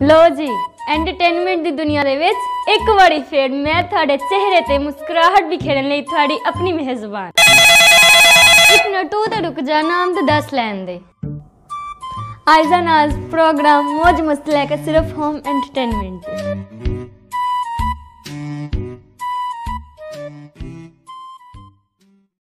लो जी entertainment दी दुनिया दे विच एक वारी फेर मैं थोड़े चेहरे ते मुस्कुराहट बिखेरन लई थोड़ी अपनी मेहजबान। एक मिनट तू तो रुक जा, नाम तो दस लैन दे। आज प्रोग्राम मौज मस्त लेकर सिर्फ होम एंटरटेनमेंट।